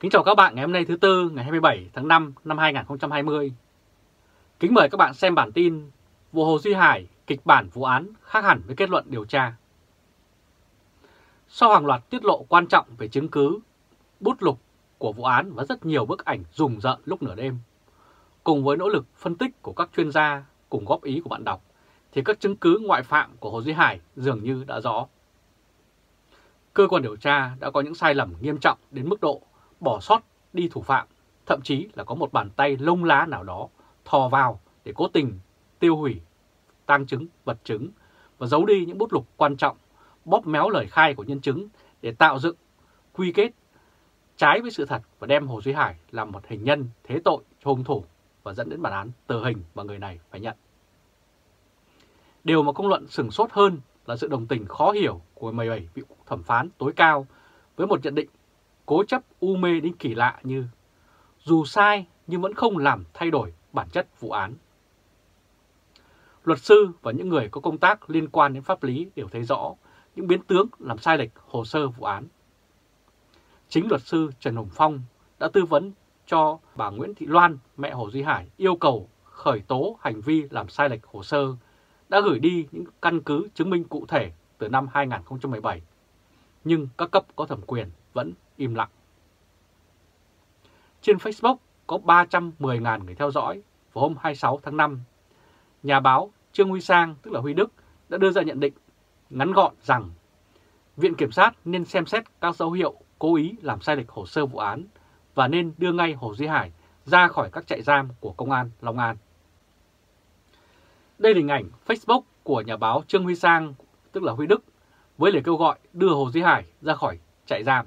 Kính chào các bạn ngày hôm nay thứ Tư ngày 27 tháng 5 năm 2020. Kính mời các bạn xem bản tin vụ Hồ Duy Hải kịch bản vụ án khác hẳn với kết luận điều tra. Sau hàng loạt tiết lộ quan trọng về chứng cứ, bút lục của vụ án và rất nhiều bức ảnh rùng rợn lúc nửa đêm, cùng với nỗ lực phân tích của các chuyên gia cùng góp ý của bạn đọc, thì các chứng cứ ngoại phạm của Hồ Duy Hải dường như đã rõ. Cơ quan điều tra đã có những sai lầm nghiêm trọng đến mức độ bỏ sót đi thủ phạm, thậm chí là có một bàn tay lông lá nào đó thò vào để cố tình tiêu hủy tang chứng, vật chứng và giấu đi những bút lục quan trọng, bóp méo lời khai của nhân chứng để tạo dựng quy kết trái với sự thật và đem Hồ Duy Hải làm một hình nhân thế tội cho hung thủ và dẫn đến bản án tử hình mà người này phải nhận. Điều mà công luận sửng sốt hơn là sự đồng tình khó hiểu của 17 vị thẩm phán tối cao với một nhận định cố chấp u mê đến kỳ lạ như dù sai nhưng vẫn không làm thay đổi bản chất vụ án. Luật sư và những người có công tác liên quan đến pháp lý đều thấy rõ những biến tướng làm sai lệch hồ sơ vụ án. Chính luật sư Trần Hồng Phong đã tư vấn cho bà Nguyễn Thị Loan, mẹ Hồ Duy Hải, yêu cầu khởi tố hành vi làm sai lệch hồ sơ, đã gửi đi những căn cứ chứng minh cụ thể từ năm 2017, nhưng các cấp có thẩm quyền vẫn im lặng. Trên Facebook có 310.000 người theo dõi. Vào hôm 26 tháng 5, nhà báo Trương Huy Sang, tức là Huy Đức, đã đưa ra nhận định ngắn gọn rằng Viện Kiểm sát nên xem xét các dấu hiệu cố ý làm sai lệch hồ sơ vụ án và nên đưa ngay Hồ Duy Hải ra khỏi các trại giam của Công an Long An. Đây là hình ảnh Facebook của nhà báo Trương Huy Sang, tức là Huy Đức, với lời kêu gọi đưa Hồ Duy Hải ra khỏi trại giam.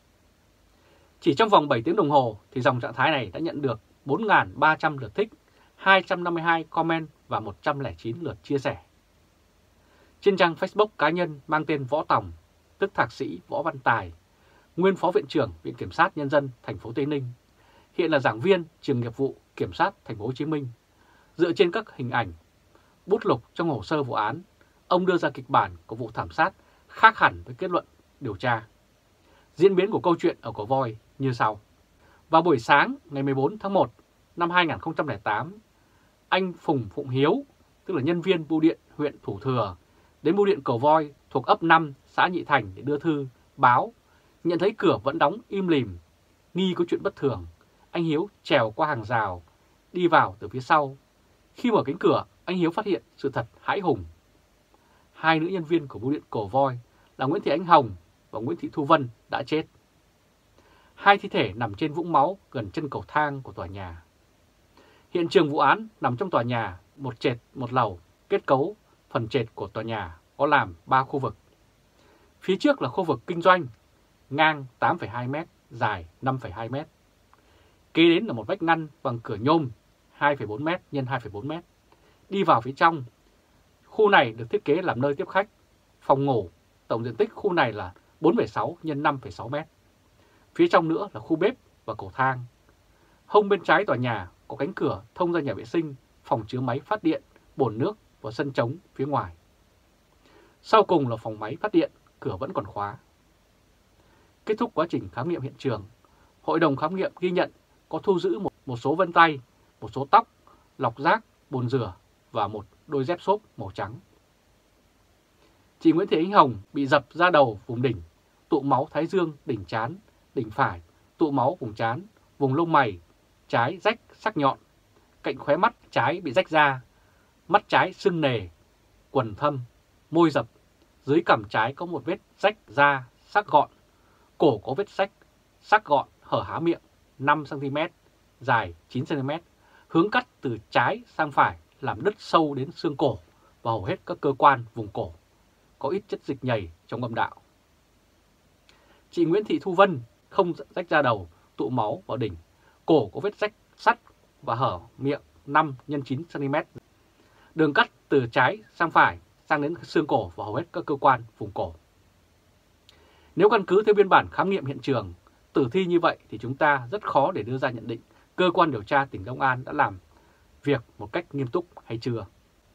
Chỉ trong vòng 7 tiếng đồng hồ thì dòng trạng thái này đã nhận được 4.300 lượt thích, 252 comment và 109 lượt chia sẻ. Trên trang Facebook cá nhân mang tên Võ Tòng, tức Thạc sĩ Võ Văn Tài, nguyên Phó Viện trưởng Viện Kiểm sát Nhân dân thành phố Tây Ninh, hiện là giảng viên trường nghiệp vụ Kiểm sát thành phố Hồ Chí Minh, dựa trên các hình ảnh, bút lục trong hồ sơ vụ án, ông đưa ra kịch bản của vụ thảm sát khác hẳn với kết luận điều tra. Diễn biến của câu chuyện ở Cổ Voi như sau. Vào buổi sáng ngày 14 tháng 1 năm 2008, anh Phùng Phụng Hiếu, tức là nhân viên bưu điện huyện Thủ Thừa, đến bưu điện Cổ Voi thuộc ấp 5 xã Nhị Thành để đưa thư, báo, nhận thấy cửa vẫn đóng im lìm, nghi có chuyện bất thường. Anh Hiếu trèo qua hàng rào, đi vào từ phía sau. Khi mở cánh cửa, anh Hiếu phát hiện sự thật hãi hùng. Hai nữ nhân viên của bưu điện Cổ Voi là Nguyễn Thị Ánh Hồng và Nguyễn Thị Thu Vân đã chết. Hai thi thể nằm trên vũng máu gần chân cầu thang của tòa nhà. Hiện trường vụ án nằm trong tòa nhà, một trệt một lầu, kết cấu phần trệt của tòa nhà có làm 3 khu vực. Phía trước là khu vực kinh doanh, ngang 8,2 m, dài 5,2 m. Kế đến là một vách ngăn bằng cửa nhôm 2,4 m x 2,4 m. Đi vào phía trong, khu này được thiết kế làm nơi tiếp khách, phòng ngủ, tổng diện tích khu này là 4,6 x 5,6 m. Phía trong nữa là khu bếp và cầu thang. Hông bên trái tòa nhà có cánh cửa thông ra nhà vệ sinh, phòng chứa máy phát điện, bồn nước và sân trống phía ngoài. Sau cùng là phòng máy phát điện, cửa vẫn còn khóa. Kết thúc quá trình khám nghiệm hiện trường, hội đồng khám nghiệm ghi nhận có thu giữ một số vân tay, một số tóc, lọc rác, bồn rửa và một đôi dép xốp màu trắng. Chị Nguyễn Thị Ánh Hồng bị dập da đầu vùng đỉnh, tụ máu thái dương, đỉnh trán, đỉnh phải, tụ máu vùng trán, vùng lông mày trái rách sắc nhọn, cạnh khóe mắt trái bị rách ra, mắt trái sưng nề, quầng thâm, môi dập, dưới cằm trái có một vết rách da sắc gọn, cổ có vết rách sắc gọn hở há miệng 5 cm, dài 9 cm, hướng cắt từ trái sang phải làm đứt sâu đến xương cổ và hầu hết các cơ quan vùng cổ, có ít chất dịch nhầy trong âm đạo. Chị Nguyễn Thị Thu Vân không rách da đầu, tụ máu vào đỉnh, cổ có vết rách sắt và hở miệng 5 x 9 cm. Đường cắt từ trái sang phải sang đến xương cổ và hầu hết các cơ quan vùng cổ. Nếu căn cứ theo biên bản khám nghiệm hiện trường, tử thi như vậy thì chúng ta rất khó để đưa ra nhận định cơ quan điều tra tỉnh Long An đã làm việc một cách nghiêm túc hay chưa.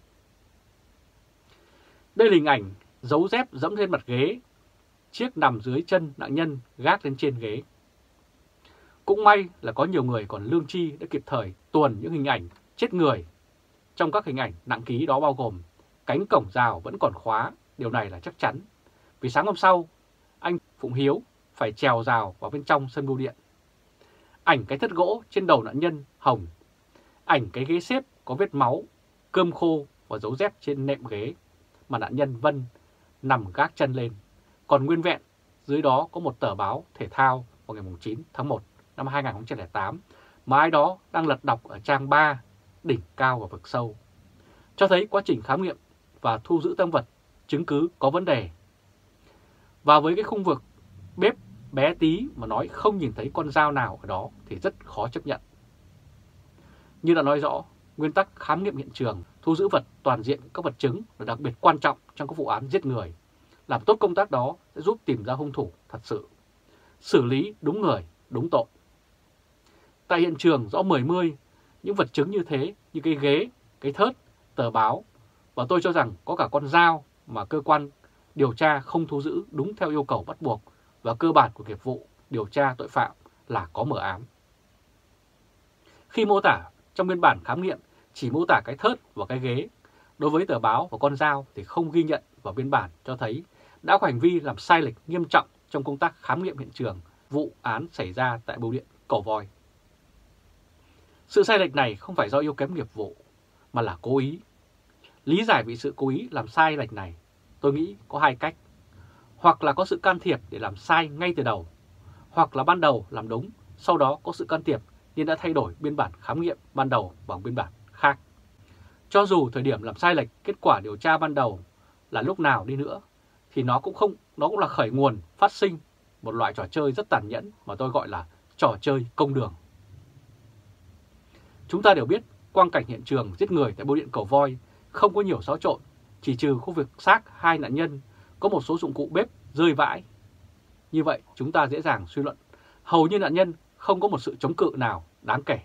Đây là hình ảnh dấu dép dẫm trên mặt ghế, chiếc nằm dưới chân nạn nhân gác lên trên ghế. Cũng may là có nhiều người còn lương tri đã kịp thời tuồn những hình ảnh chết người. Trong các hình ảnh nặng ký đó bao gồm cánh cổng rào vẫn còn khóa, điều này là chắc chắn. Vì sáng hôm sau, anh Phụng Hiếu phải trèo rào vào bên trong sân bưu điện. Ảnh cái thất gỗ trên đầu nạn nhân Hồng. Ảnh cái ghế xếp có vết máu, cơm khô và dấu dép trên nệm ghế mà nạn nhân Vân nằm gác chân lên. Còn nguyên vẹn, dưới đó có một tờ báo thể thao vào ngày 9 tháng 1 năm 2008 mà ai đó đang lật đọc ở trang 3, đỉnh cao và vực sâu. Cho thấy quá trình khám nghiệm và thu giữ tang vật, chứng cứ có vấn đề. Và với cái khung vực bếp bé tí mà nói không nhìn thấy con dao nào ở đó thì rất khó chấp nhận. Như đã nói rõ, nguyên tắc khám nghiệm hiện trường, thu giữ vật toàn diện các vật chứng là đặc biệt quan trọng trong các vụ án giết người. Làm tốt công tác đó sẽ giúp tìm ra hung thủ thật sự, xử lý đúng người, đúng tội. Tại hiện trường rõ mười mươi những vật chứng như thế, như cái ghế, cái thớt, tờ báo, và tôi cho rằng có cả con dao mà cơ quan điều tra không thu giữ đúng theo yêu cầu bắt buộc và cơ bản của nghiệp vụ điều tra tội phạm là có mở ám. Khi mô tả trong biên bản khám nghiệm chỉ mô tả cái thớt và cái ghế, đối với tờ báo và con dao thì không ghi nhận vào biên bản, cho thấy đã có hành vi làm sai lệch nghiêm trọng trong công tác khám nghiệm hiện trường vụ án xảy ra tại bưu điện Cầu Voi. Sự sai lệch này không phải do yếu kém nghiệp vụ mà là cố ý. Lý giải vì sự cố ý làm sai lệch này, tôi nghĩ có hai cách. Hoặc là có sự can thiệp để làm sai ngay từ đầu, hoặc là ban đầu làm đúng, sau đó có sự can thiệp nên đã thay đổi biên bản khám nghiệm ban đầu bằng biên bản khác. Cho dù thời điểm làm sai lệch kết quả điều tra ban đầu là lúc nào đi nữa, thì nó cũng là khởi nguồn phát sinh một loại trò chơi rất tàn nhẫn mà tôi gọi là trò chơi công đường. Chúng ta đều biết quang cảnh hiện trường giết người tại bưu điện Cầu Voi không có nhiều xáo trộn, chỉ trừ khu vực xác hai nạn nhân có một số dụng cụ bếp rơi vãi. Như vậy chúng ta dễ dàng suy luận hầu như nạn nhân không có một sự chống cự nào đáng kể.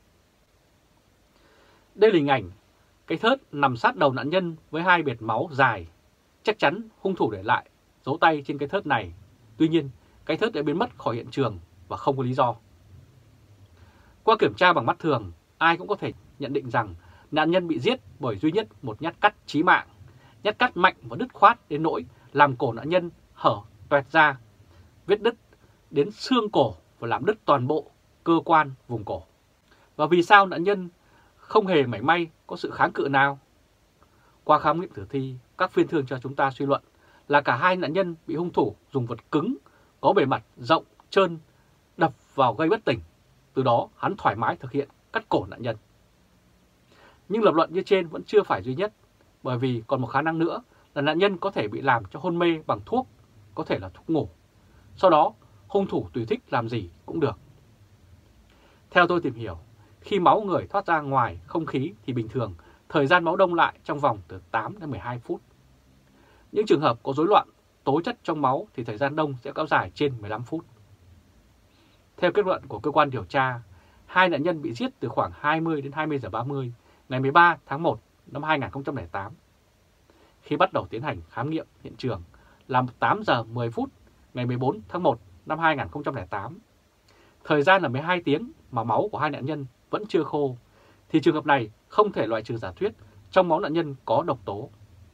Đây là hình ảnh cái thớt nằm sát đầu nạn nhân với hai vệt máu dài. Chắc chắn hung thủ để lại dấu tay trên cái thớt này. Tuy nhiên, cái thớt đã biến mất khỏi hiện trường và không có lý do. Qua kiểm tra bằng mắt thường, ai cũng có thể nhận định rằng nạn nhân bị giết bởi duy nhất một nhát cắt chí mạng. Nhát cắt mạnh và đứt khoát đến nỗi làm cổ nạn nhân hở toẹt ra, vết đứt đến xương cổ và làm đứt toàn bộ cơ quan vùng cổ. Và vì sao nạn nhân không hề mảy may có sự kháng cự nào? Qua khám nghiệm tử thi, các phiên thương cho chúng ta suy luận là cả hai nạn nhân bị hung thủ dùng vật cứng có bề mặt rộng, trơn đập vào gây bất tỉnh. Từ đó hắn thoải mái thực hiện cắt cổ nạn nhân. Nhưng lập luận như trên vẫn chưa phải duy nhất, bởi vì còn một khả năng nữa là nạn nhân có thể bị làm cho hôn mê bằng thuốc, có thể là thuốc ngủ. Sau đó hung thủ tùy thích làm gì cũng được. Theo tôi tìm hiểu, khi máu người thoát ra ngoài không khí thì bình thường thời gian máu đông lại trong vòng từ 8 đến 12 phút. Những trường hợp có rối loạn tố chất trong máu thì thời gian đông sẽ kéo dài trên 15 phút. Theo kết luận của cơ quan điều tra, hai nạn nhân bị giết từ khoảng 20 đến 20 giờ 30 ngày 13 tháng 1 năm 2008. Khi bắt đầu tiến hành khám nghiệm hiện trường là 8 giờ 10 phút ngày 14 tháng 1 năm 2008. Thời gian là 12 tiếng mà máu của hai nạn nhân vẫn chưa khô, thì trường hợp này không thể loại trừ giả thuyết trong máu nạn nhân có độc tố.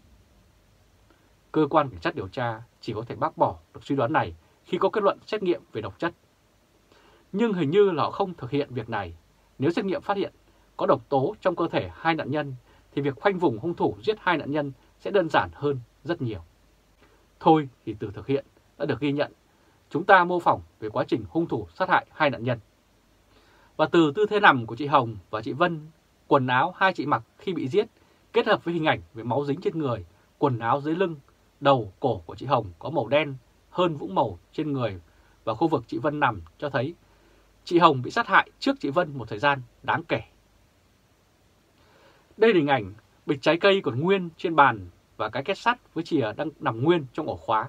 Cơ quan cảnh sát điều tra chỉ có thể bác bỏ được suy đoán này khi có kết luận xét nghiệm về độc chất. Nhưng hình như là họ không thực hiện việc này. Nếu xét nghiệm phát hiện có độc tố trong cơ thể hai nạn nhân thì việc khoanh vùng hung thủ giết hai nạn nhân sẽ đơn giản hơn rất nhiều. Thôi thì từ thực hiện đã được ghi nhận, chúng ta mô phỏng về quá trình hung thủ sát hại hai nạn nhân. Và từ tư thế nằm của chị Hồng và chị Vân, quần áo hai chị mặc khi bị giết, kết hợp với hình ảnh về máu dính trên người, quần áo dưới lưng, đầu, cổ của chị Hồng có màu đen hơn vũng màu trên người và khu vực chị Vân nằm, cho thấy chị Hồng bị sát hại trước chị Vân một thời gian đáng kể. Đây là hình ảnh bịch trái cây còn nguyên trên bàn và cái két sắt với chìa đang nằm nguyên trong ổ khóa.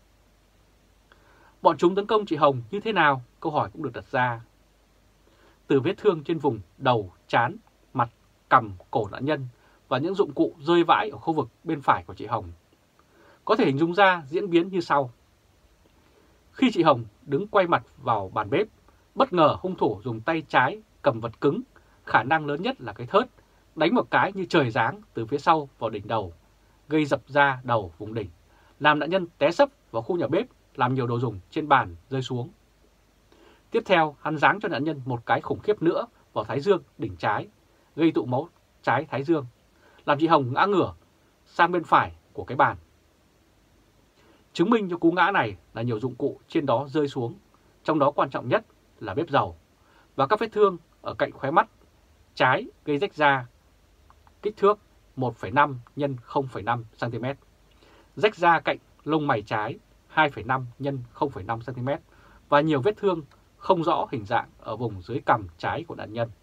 Bọn chúng tấn công chị Hồng như thế nào? Câu hỏi cũng được đặt ra. Từ vết thương trên vùng đầu, trán, mặt, cằm, cổ nạn nhân và những dụng cụ rơi vãi ở khu vực bên phải của chị Hồng, có thể hình dung ra diễn biến như sau. Khi chị Hồng đứng quay mặt vào bàn bếp, Bất ngờ hung thủ dùng tay trái cầm vật cứng, khả năng lớn nhất là cái thớt, đánh một cái như trời giáng từ phía sau vào đỉnh đầu, gây dập da đầu vùng đỉnh, làm nạn nhân té sấp vào khu nhà bếp, làm nhiều đồ dùng trên bàn rơi xuống. Tiếp theo, hắn giáng cho nạn nhân một cái khủng khiếp nữa vào thái dương đỉnh trái, gây tụ máu trái thái dương, làm chị Hồng ngã ngửa sang bên phải của cái bàn. Chứng minh cho cú ngã này là nhiều dụng cụ trên đó rơi xuống, trong đó quan trọng nhất là bếp dầu, và các vết thương ở cạnh khóe mắt trái gây rách da kích thước 1,5 x 0,5 cm, rách da cạnh lông mày trái 2,5 x 0,5 cm và nhiều vết thương không rõ hình dạng ở vùng dưới cằm trái của nạn nhân.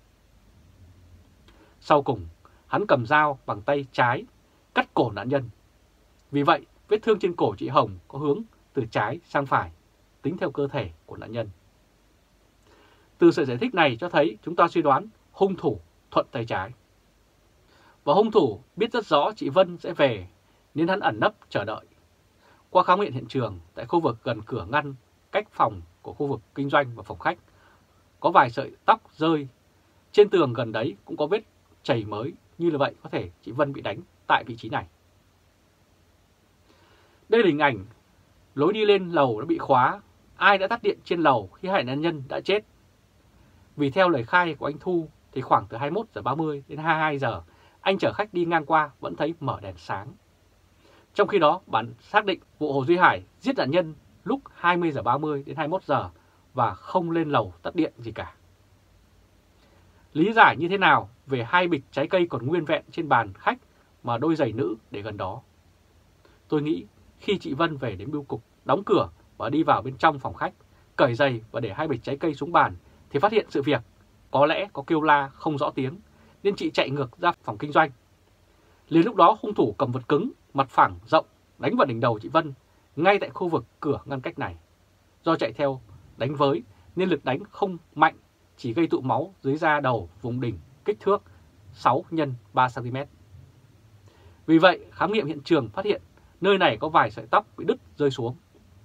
Sau cùng, hắn cầm dao bằng tay trái cắt cổ nạn nhân. Vì vậy, vết thương trên cổ chị Hồng có hướng từ trái sang phải, tính theo cơ thể của nạn nhân. Từ sự giải thích này cho thấy chúng ta suy đoán hung thủ thuận tay trái. Và hung thủ biết rất rõ chị Vân sẽ về nên hắn ẩn nấp chờ đợi. Qua khám nghiệm hiện trường tại khu vực gần cửa ngăn cách phòng của khu vực kinh doanh và phòng khách, có vài sợi tóc rơi. Trên tường gần đấy cũng có vết chảy mới, như là vậy có thể chị Vân bị đánh tại vị trí này. Đây là hình ảnh lối đi lên lầu đã bị khóa. Ai đã tắt điện trên lầu khi hai nạn nhân đã chết? Vì theo lời khai của anh Thu thì khoảng từ 21h30 đến 22 giờ, anh chở khách đi ngang qua vẫn thấy mở đèn sáng. Trong khi đó, bản xác định vụ Hồ Duy Hải giết nạn nhân lúc 20h30 đến 21 giờ và không lên lầu tắt điện gì cả. Lý giải như thế nào về hai bịch trái cây còn nguyên vẹn trên bàn khách mà đôi giày nữ để gần đó? Tôi nghĩ khi chị Vân về đến bưu cục, đóng cửa và đi vào bên trong phòng khách, cởi giày và để hai bịch trái cây xuống bàn thì phát hiện sự việc có lẽ có kêu la không rõ tiếng nên chị chạy ngược ra phòng kinh doanh. Liền lúc đó hung thủ cầm vật cứng, mặt phẳng rộng đánh vào đỉnh đầu chị Vân ngay tại khu vực cửa ngăn cách này. Do chạy theo đánh với nên lực đánh không mạnh, chỉ gây tụ máu dưới da đầu vùng đỉnh kích thước 6 x 3 cm. Vì vậy, khám nghiệm hiện trường phát hiện nơi này có vài sợi tóc bị đứt rơi xuống.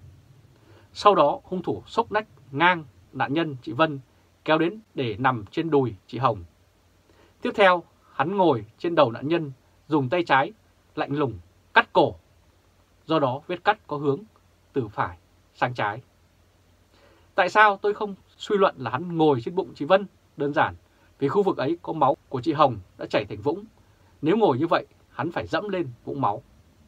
Sau đó, hung thủ xốc nách ngang nạn nhân chị Vân kéo đến để nằm trên đùi chị Hồng. Tiếp theo, hắn ngồi trên đầu nạn nhân, dùng tay trái lạnh lùng cắt cổ. Do đó, vết cắt có hướng từ phải sang trái. Tại sao tôi không suy luận là hắn ngồi trên bụng chị Vân? Đơn giản, vì khu vực ấy có máu của chị Hồng đã chảy thành vũng. Nếu ngồi như vậy, hắn phải dẫm lên vũng máu.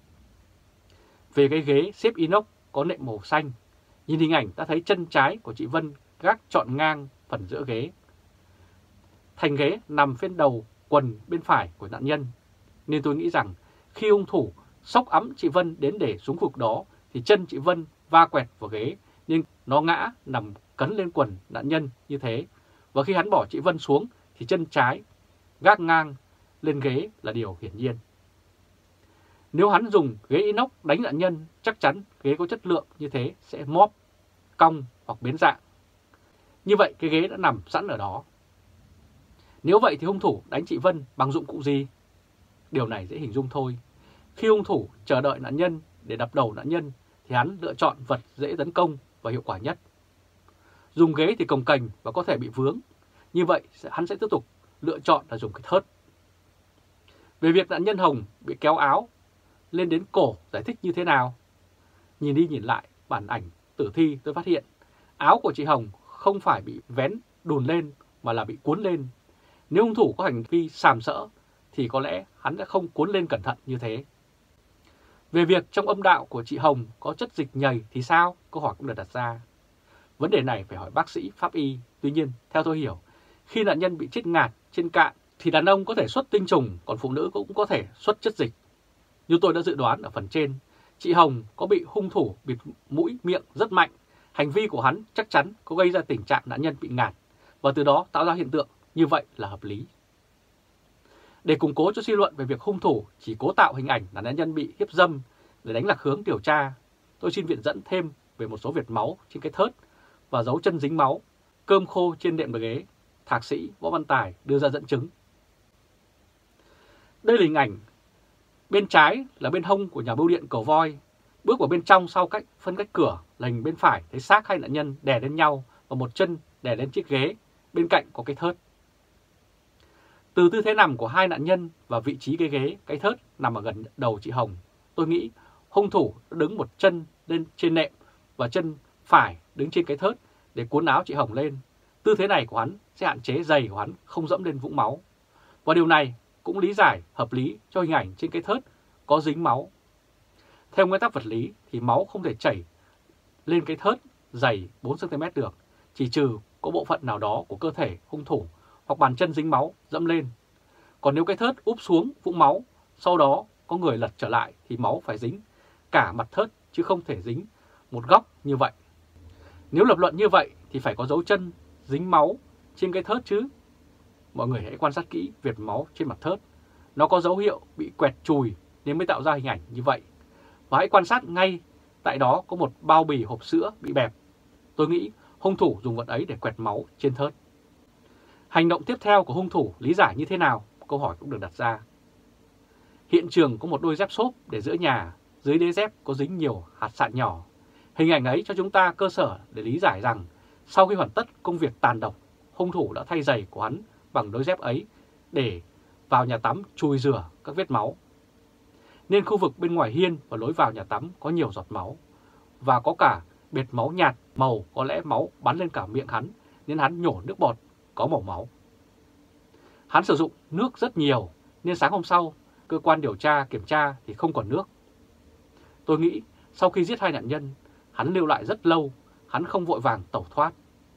Về cái ghế xếp inox có nệm màu xanh, nhìn hình ảnh ta thấy chân trái của chị Vân gác trọn ngang phần giữa ghế. Thành ghế nằm phía đầu quần bên phải của nạn nhân. Nên tôi nghĩ rằng khi hung thủ xốc ẵm chị Vân đến để xuống vực đó thì chân chị Vân va quẹt vào ghế nên nó ngã nằm cấn lên quần nạn nhân như thế. Và khi hắn bỏ chị Vân xuống thì chân trái gác ngang lên ghế là điều hiển nhiên. Nếu hắn dùng ghế inox đánh nạn nhân, chắc chắn ghế có chất lượng như thế sẽ móp, cong hoặc biến dạng. Như vậy cái ghế đã nằm sẵn ở đó. Nếu vậy thì hung thủ đánh chị Vân bằng dụng cụ gì? Điều này dễ hình dung thôi. Khi hung thủ chờ đợi nạn nhân để đập đầu nạn nhân thì hắn lựa chọn vật dễ tấn công và hiệu quả nhất. Dùng ghế thì cồng kềnh và có thể bị vướng. Như vậy hắn sẽ tiếp tục lựa chọn là dùng cái thớt. Về việc nạn nhân Hồng bị kéo áo lên đến cổ giải thích như thế nào? Nhìn đi nhìn lại bản ảnh tử thi tôi phát hiện áo của chị Hồng không phải bị vén đùn lên mà là bị cuốn lên. Nếu hung thủ có hành vi sàm sỡ thì có lẽ hắn đã không cuốn lên cẩn thận như thế. Về việc trong âm đạo của chị Hồng có chất dịch nhầy thì sao? Câu hỏi cũng được đặt ra. Vấn đề này phải hỏi bác sĩ pháp y. Tuy nhiên, theo tôi hiểu, khi nạn nhân bị chết ngạt trên cạn thì đàn ông có thể xuất tinh trùng, còn phụ nữ cũng có thể xuất chất dịch. Như tôi đã dự đoán ở phần trên, chị Hồng có bị hung thủ bịt mũi miệng rất mạnh. Hành vi của hắn chắc chắn có gây ra tình trạng nạn nhân bị ngạt và từ đó tạo ra hiện tượng như vậy là hợp lý. Để củng cố cho suy luận về việc hung thủ chỉ cố tạo hình ảnh là nạn nhân bị hiếp dâm để đánh lạc hướng điều tra, tôi xin viện dẫn thêm về một số vệt máu trên cái thớt và dấu chân dính máu, cơm khô trên đệm và ghế. Thạc sĩ Võ Văn Tài đưa ra dẫn chứng. Đây là hình ảnh bên trái là bên hông của nhà bưu điện Cầu Voi. Bước vào bên trong sau phân cách cửa là hình bên phải thấy xác hai nạn nhân đè lên nhau và một chân đè lên chiếc ghế, bên cạnh có cái thớt. Từ tư thế nằm của hai nạn nhân và vị trí cái ghế, cái thớt nằm ở gần đầu chị Hồng, tôi nghĩ hung thủ đã đứng một chân lên trên nệm và chân phải đứng trên cái thớt để cuốn áo chị Hồng lên. Tư thế này của hắn sẽ hạn chế giày của hắn không dẫm lên vũng máu. Và điều này cũng lý giải hợp lý cho hình ảnh trên cái thớt có dính máu. Theo nguyên tắc vật lý thì máu không thể chảy lên cái thớt dày 4cm được, chỉ trừ có bộ phận nào đó của cơ thể hung thủ hoặc bàn chân dính máu dẫm lên. Còn nếu cái thớt úp xuống vũng máu, sau đó có người lật trở lại thì máu phải dính cả mặt thớt chứ không thể dính một góc như vậy. Nếu lập luận như vậy thì phải có dấu chân dính máu trên cái thớt chứ. Mọi người hãy quan sát kỹ vệt máu trên mặt thớt. Nó có dấu hiệu bị quẹt chùi nên mới tạo ra hình ảnh như vậy. Và hãy quan sát ngay tại đó có một bao bì hộp sữa bị bẹp. Tôi nghĩ hung thủ dùng vật ấy để quẹt máu trên thớt. Hành động tiếp theo của hung thủ lý giải như thế nào? Câu hỏi cũng được đặt ra. Hiện trường có một đôi dép xốp để giữa nhà, dưới đế dép có dính nhiều hạt sạn nhỏ. Hình ảnh ấy cho chúng ta cơ sở để lý giải rằng sau khi hoàn tất công việc tàn độc, hung thủ đã thay giày của hắn bằng đôi dép ấy để vào nhà tắm chùi rửa các vết máu. Nên khu vực bên ngoài hiên và lối vào nhà tắm có nhiều giọt máu và có cả bệt máu nhạt màu, có lẽ máu bắn lên cả miệng hắn nên hắn nhổ nước bọt có màu máu. Hắn sử dụng nước rất nhiều nên sáng hôm sau cơ quan điều tra kiểm tra thì không còn nước. Tôi nghĩ sau khi giết hai nạn nhân, hắn lưu lại rất lâu, hắn không vội vàng tẩu thoát.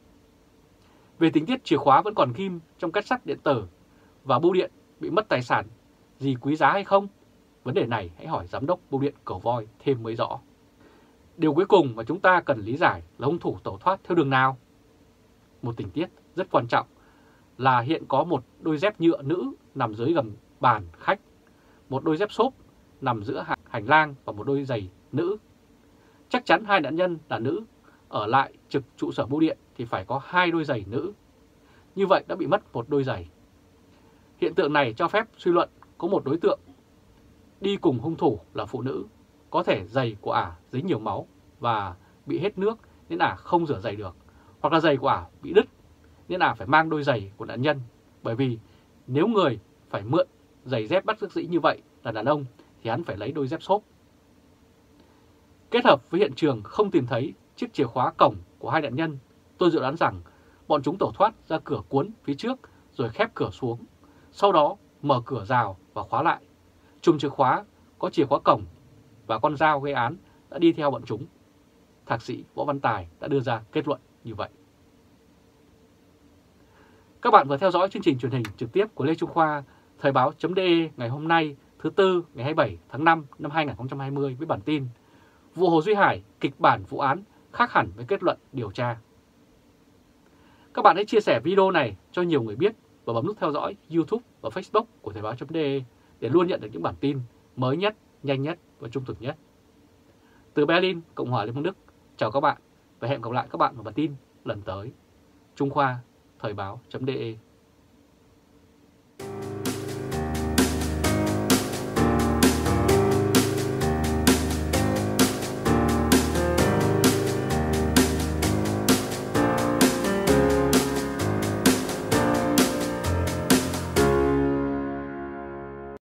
Về tình tiết chìa khóa vẫn còn ghim trong két sắt điện tử và bưu điện bị mất tài sản gì quý giá hay không? Vấn đề này hãy hỏi giám đốc bưu điện Cầu Voi thêm mới rõ. Điều cuối cùng mà chúng ta cần lý giải là hung thủ tẩu thoát theo đường nào? Một tình tiết rất quan trọng là hiện có một đôi dép nhựa nữ nằm dưới gầm bàn khách, một đôi dép xốp nằm giữa hành lang và một đôi giày nữ. Chắc chắn hai nạn nhân là nữ, ở lại trực trụ sở bưu điện thì phải có hai đôi giày nữ. Như vậy đã bị mất một đôi giày. Hiện tượng này cho phép suy luận có một đối tượng đi cùng hung thủ là phụ nữ, có thể giày của ả dính nhiều máu và bị hết nước nên ả không rửa giày được, hoặc là giày của ả bị đứt nên ả phải mang đôi giày của nạn nhân. Bởi vì nếu người phải mượn giày dép bất đắc dĩ như vậy là đàn ông thì hắn phải lấy đôi dép xốp. Kết hợp với hiện trường không tìm thấy chiếc chìa khóa cổng của hai nạn nhân, tôi dự đoán rằng bọn chúng tẩu thoát ra cửa cuốn phía trước rồi khép cửa xuống, sau đó mở cửa rào và khóa lại. Chùm chìa khóa có chìa khóa cổng và con dao gây án đã đi theo bọn chúng. Thạc sĩ Võ Văn Tài đã đưa ra kết luận như vậy. Các bạn vừa theo dõi chương trình truyền hình trực tiếp của Lê Trung Khoa, Thời báo.de ngày hôm nay thứ Tư ngày 27 tháng 5 năm 2020 với bản tin vụ Hồ Duy Hải, kịch bản vụ án khác hẳn với kết luận điều tra. Các bạn hãy chia sẻ video này cho nhiều người biết và bấm nút theo dõi YouTube và Facebook của Thời báo.de để luôn nhận được những bản tin mới nhất, nhanh nhất và trung thực nhất. Từ Berlin, Cộng hòa Liên bang Đức, chào các bạn và hẹn gặp lại các bạn vào bản tin lần tới. Trung Khoa, Thời báo.de